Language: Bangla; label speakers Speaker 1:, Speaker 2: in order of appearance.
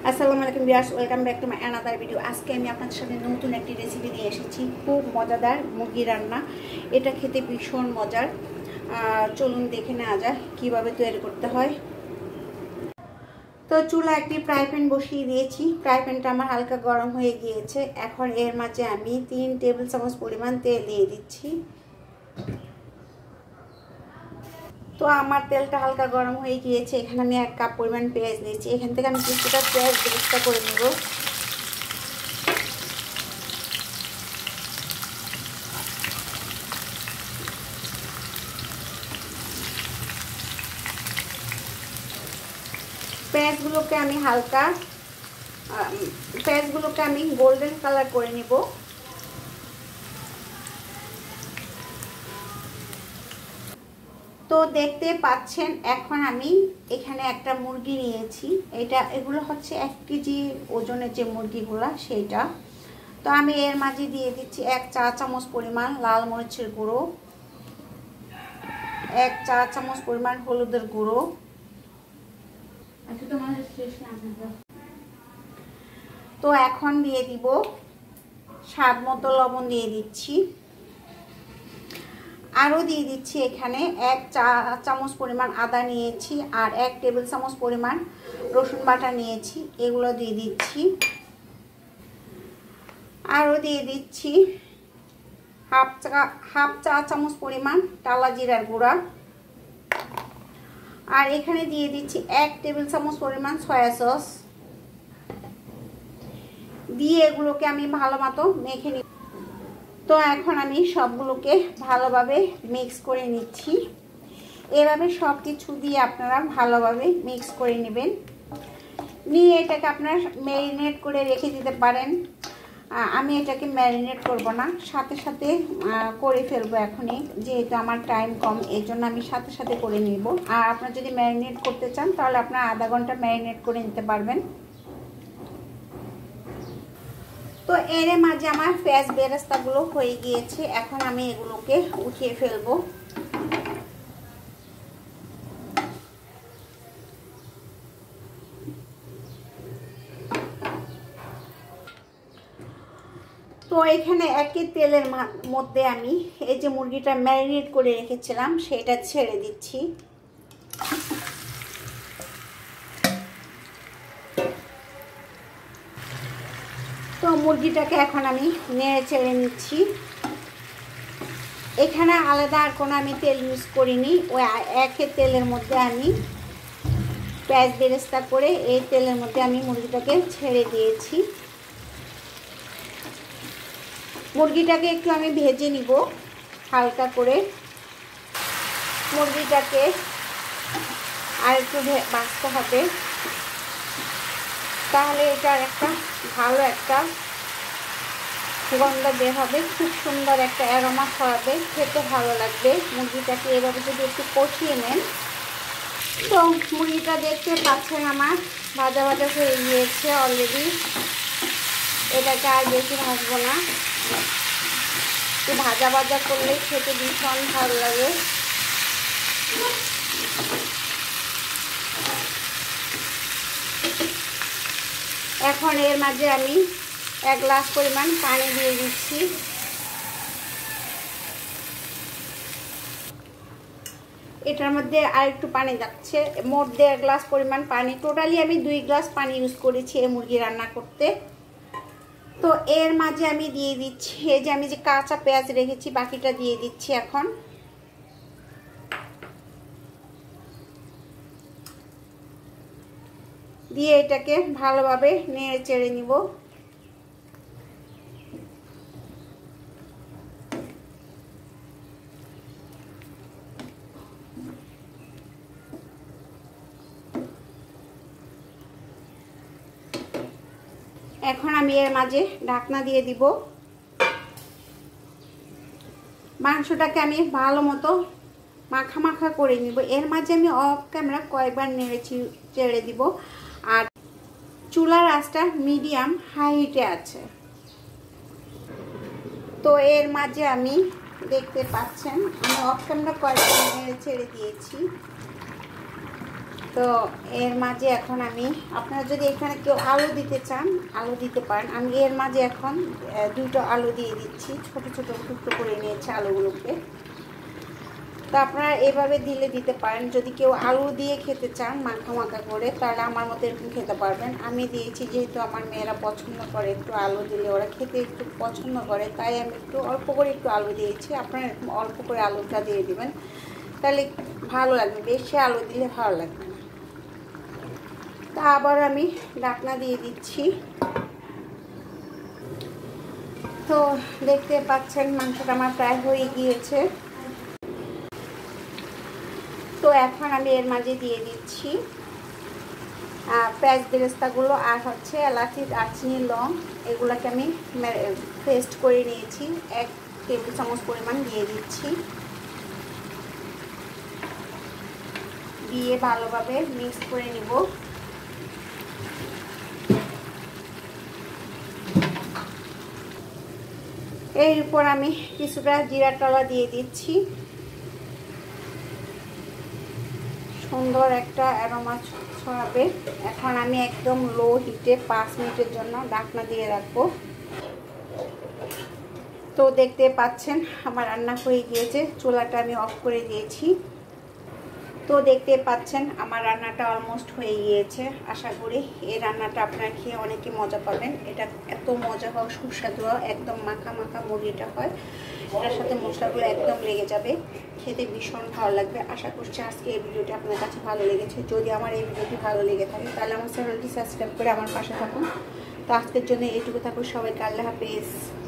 Speaker 1: আসসালামু আলাইকুম viewers, welcome back to my another video. আজকে আমি আপনাদের সাথে নতুন একটি রেসিপি নিয়ে এসেছি। খুব মজাদার মুরগি রান্না। এটা খেতে ভীষণ মজার। চলুন দেখে নেওয়া যায় কীভাবে তৈরি করতে হয়। তো চুলা একটি ফ্রাই প্যান বসিয়ে দিয়েছি। ফ্রাই প্যানটা আমার হালকা গরম হয়ে গিয়েছে। এখন এর মাঝে আমি 3 টেবিল চামচ পরিমাণ তেল দিয়ে দিচ্ছি। তো আমার তেলটা হালকা গরম হয়ে গিয়েছে। এখানে আমি 1 কাপ পরিমাণ পেঁয়াজ দিয়েছি। এখান থেকে আমি কিছুটা পেঁয়াজ বেরেস্তা করে নেব। পেঁয়াজগুলোকে আমি গোল্ডেন কালার করে নিব। তো দেখতে পাচ্ছেন এখন আমি এখানে একটা মুরগি নিয়েছি। এগুলো হচ্ছে 1 কেজি ওজনের যে মুরগিগুলো সেইটা। তো আমি এর মাঝে দিয়ে দিচ্ছি 1 চা চামচ পরিমাণ লাল মরিচের গুঁড়ো, 1 চা চামচ পরিমাণ হলুদের গুঁড়ো, তো এখন দিয়ে দিব স্বাদ মতো লবণ দিয়ে দিচ্ছি। আরও দিয়ে দিচ্ছি এখানে 1 চা চামচ পরিমাণ আদা নিয়েছি আর 1 টেবিল চামচ পরিমাণ রসুন বাটা নিয়েছি, এগুলো দিয়ে দিচ্ছি। আরও দিয়ে দিচ্ছি হাফ চা চামচ পরিমাণ টালা জিরার গুঁড়া, আর এখানে দিয়ে দিচ্ছি 1 টেবিল চামচ পরিমাণ সয়া সস দিয়ে এগুলোকে আমি ভালো মতো মেখে নিই। তো এখন আমি সবগুলোকে ভালোভাবে মিক্স করে নিচ্ছি। এভাবে সব কিছু দিয়ে আপনারা ভালোভাবে মিক্স করে নেবেন। নিয়ে এটাকে আপনারা ম্যারিনেট করে রেখে দিতে পারেন। আমি এটাকে ম্যারিনেট করব না, সাথে সাথে করে ফেলবো এখনই, যেহেতু আমার টাইম কম, এই জন্য আমি সাথে সাথে করে নিব। আর আপনারা যদি ম্যারিনেট করতে চান তাহলে আপনারা আধা ঘন্টা ম্যারিনেট করে নিতে পারবেন। তো এর মাঝে আমার পেঁয়াজ বেরেস্তাগুলো হয়ে গিয়েছে। এখন আমি এগুলোকে উঠিয়ে ফেলবো। তো এখানে একই তেলের মধ্যে আমি এই যে মুরগিটা ম্যারিনেট করে রেখেছিলাম সেটা ছেড়ে দিচ্ছি। তো মুরগিটাকে এখন আমি নেড়ে চেড়ে নিচ্ছি। এখানে আলাদা আর কোনো আমি তেল ইউজ করিনি, ওই একই তেলের মধ্যে আমি পেঁয়াজ বেরেস্তা করে এই তেলের মধ্যে আমি মুরগিটাকে ছেড়ে দিয়েছি। মুরগিটাকে একটু আমি ভেজে নিব হালকা করে। মুরগিটাকে আর একটু ভাজতে হবে, তাহলে এটার একটা ভালো একটা সুগন্ধ বের হবে, খুব সুন্দর একটা অ্যারোমা ছড়াবে, খেতে ভালো লাগবে। মুরগিটাকে এভাবে যদি একটু কষিয়ে নেন। তো মুরগিটা দেখতে পাচ্ছেন আমার ভাজা ভাজা হয়ে গিয়েছে অলরেডি। এটাকে আর বেশি ভাজবো না, একটু ভাজা ভাজা করলে খেতে ভীষণ ভালো লাগে। এখন এর মাঝে আমি 1 গ্লাস পরিমাণ পানি দিয়ে দিচ্ছি। এটার মধ্যে আর একটু পানি যাচ্ছে, মোট 1.5 গ্লাস পরিমাণ পানি। টোটালি আমি 2 গ্লাস পানি ইউজ করেছি এই মুরগি রান্না করতে। তো এর মাঝে আমি দিয়ে দিচ্ছি এই যে আমি যে কাঁচা পেঁয়াজ রেখেছি বাকিটা দিয়ে দিচ্ছি। এখন দিয়ে এটাকে ভালোভাবে নেড়ে চেড়ে নিব। এখন আমি এর মাঝে ঢাকনা দিয়ে দিব। মাংসটাকে আমি ভালো মতো মাখা মাখা করে নিব। এর মাঝে আমি অফ ক্যামেরা কয়েকবার নেড়ে চেড়ে দিব। আর চুলার আঁচটা মিডিয়াম হাই হিটে আছে। তো এর মাঝে আমি দেখতে পাচ্ছেন আমি অফ ক্যামেরা কয়েকবার নেড়ে ছেড়ে দিয়েছি। তো তো এর মাঝে এখন আমি, আপনারা যদি এখানে কেউ আলু দিতে চান আলু দিতে পারেন। আমি এর মাঝে এখন 2টা আলু দিয়ে দিচ্ছি, ছোট ছোট টুকরো করে নিয়েছি আলুগুলোকে। তো আপনারা এভাবে দিতে পারেন। যদি কেউ আলু দিয়ে খেতে চান মাখা মাখা করে, তাহলে আমার মতো এরকম খেতে পারবেন। আমি দিয়েছি যেহেতু আমার মেয়েরা পছন্দ করে একটু আলু দিলে, ওরা খেতে একটু পছন্দ করে, তাই আমি একটু অল্প করে একটু আলু দিয়েছি। আপনারা এরকম অল্প করে আলুটা দিয়ে দিবেন, তাহলে ভালো লাগবে। বেশি আলু দিলে ভালো লাগবে না। তা আবার আমি ঢাকনা দিয়ে দিচ্ছি। তো দেখতে পাচ্ছেন মাংসটা আমার প্রায় হয়ে গিয়েছে। তো এখন আমি এর মাঝে দিয়ে দিচ্ছি পেঁয়াজ বেরেস্তাগুলো আর হচ্ছে এলাচি, দারচিনি, লং, এগুলোকে আমি পেস্ট করে নিয়েছি। 1 টেবিল চামচ পরিমাণ দিয়ে দিচ্ছি। দিয়ে ভালোভাবে মিক্স করে নিব। এর উপর আমি কিছুটা জিরা টলা দিয়ে দিচ্ছি। সুন্দর একটা অ্যারোমা ছড়াবে। এখন আমি একদম লো হিটে 5 মিনিটের জন্য ঢাকনা দিয়ে রাখবো। তো দেখতে পাচ্ছেন আমার রান্না হয়ে গিয়েছে। চুলাটা আমি অফ করে দিয়েছি। তো দেখতে পাচ্ছেন আমার রান্নাটা অলমোস্ট হয়ে গিয়েছে। আশা করি এই রান্নাটা আপনারা খেয়ে অনেকে মজা পাবেন। এটা এত মজা হয়, সুস্বাদু হয়, একদম মাখা মাখা মুরগিটা হয়। এটার সাথে মশলাগুলো একদম লেগে যাবে, খেতে ভীষণ ভালো লাগবে। আশা করছি আজকে এই ভিডিওটি আপনার কাছে ভালো লেগেছে। যদি আমার এই ভিডিওটি ভালো লেগে থাকে তাহলে আমার চ্যানেলটি সাবস্ক্রাইব করে আমার পাশে থাকুন। তো আজকের জন্য এইটুকু থাকুন। সবাইকে আল্লাহ হাফেজ।